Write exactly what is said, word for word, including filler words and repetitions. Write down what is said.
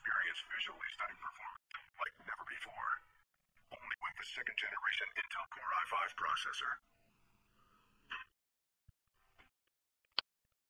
experience visually stunning performance like never before. Only with the second generation Intel Core i five processor.